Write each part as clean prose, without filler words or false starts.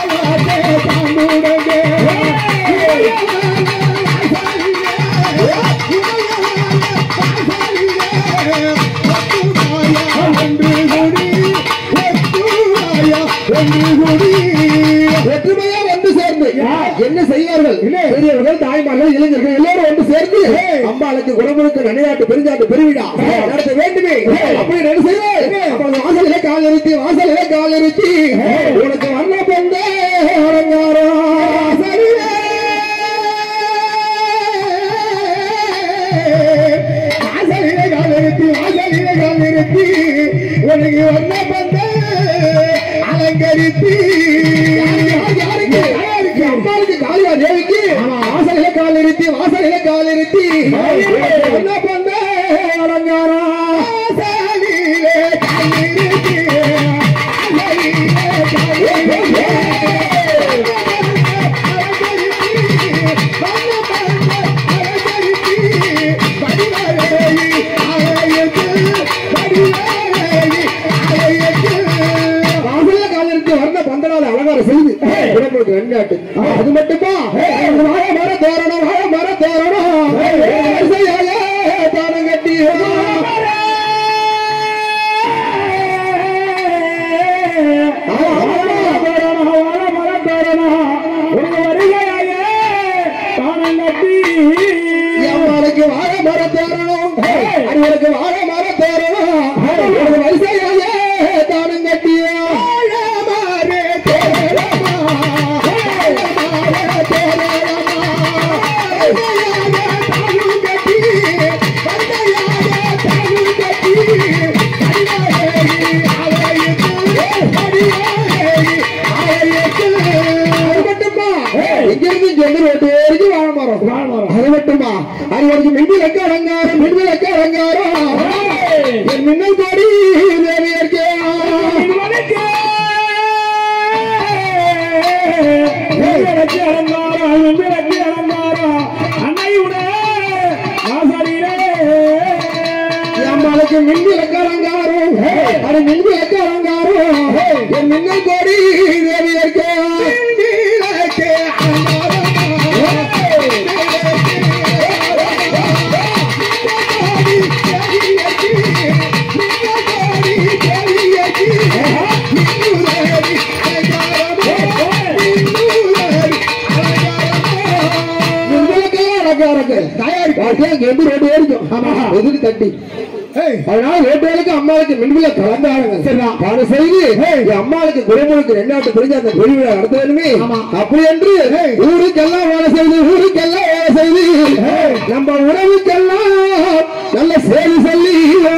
ஒற்றுமையா வந்து சேர்ந்து என்ன செய்வார்கள் பெரியவர்கள் தாய்மார்கள் இளைஞர்கள் எல்லாரும் வந்து சேர்ந்து அம்பாளுக்கு குடமுழுக்கு நன்னியாட்டு பெருஞ்சாட்டு பெருவிழா நடத்த வேண்டுமே அப்படி என்ன செய்வேன் வாசலிலே கால் நிறுத்தி உனக்கு வண்ண பொங்க அலங்காரம் வாசலிலே கால் நிறுத்தி உனக்கு வண்ண பொங்க அலங்கரித்து அம்மாளுக்கு காளியா தேவிக்கு வாசலிலே கால் நிறுத்தி என்ன பண்ண அலங்காரம் வாசலிலே கால் நிறுத்தி அலங்காரம் செய்து உடம்புக்கு வெண்ணாட்டு அது மட்டுமா மர தோரணம் தானம் கட்டி அம்மாளுக்கு வாழ மர தோரணம் அடிவருக்கு வாழ மர தோரணம் வரிசையாக தானம் கட்டிய மின்னலுக்கு அலங்காரம் என் மின்னல் கோடி தேவியர்க்கே அலங்காரம் அன்னையுட அம்மாளுக்கு மின்னலுக்கு அலங்காரம் அது மின்னலுக்கு அலங்காரம் என் மின்னல் கோடி தேவியர்க்கே அம்மாளுக்கு மின்வில கலந்தாங்க செய்து அம்மாளுக்கு குறைமுழுக்கு ரெண்டாட்டு பிரிஞ்சு அந்த பெருவிழா நடத்த வேண்டுமே அப்படி என்று ஊருக்கெல்லாம் வேலை செய்து நம்ம உறவுக்கெல்லாம் நல்ல செய்தி சொல்லி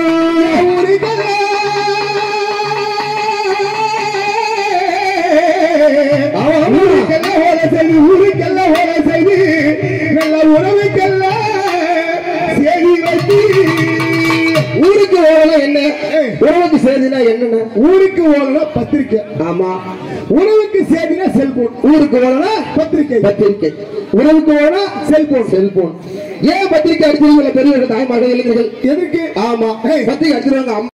ஊருக்கெல்லாம் வேலை செய்து நல்ல உறவுக்கெல்லாம் செய்தி வைத்து ஊருக்கு ஓடலாம் என்ன உறவுக்கு செய்தினா என்னன்னா ஊருக்கு ஓடலாம் பத்திரிக்கை ஆமா உறவுக்கு செய்தினா செல்போன் ஊருக்கு ஓடலாம் பத்திரிக்கை உறவுக்கு ஓடனா செல்போன் ஏன் பத்திரிக்கை அடிச்சிருக்கீங்க பெரிய தாய்மார்கள் இளைஞர்கள் எதுக்கு ஆமா பத்திரிக்கை அடிச்சிருவாங்க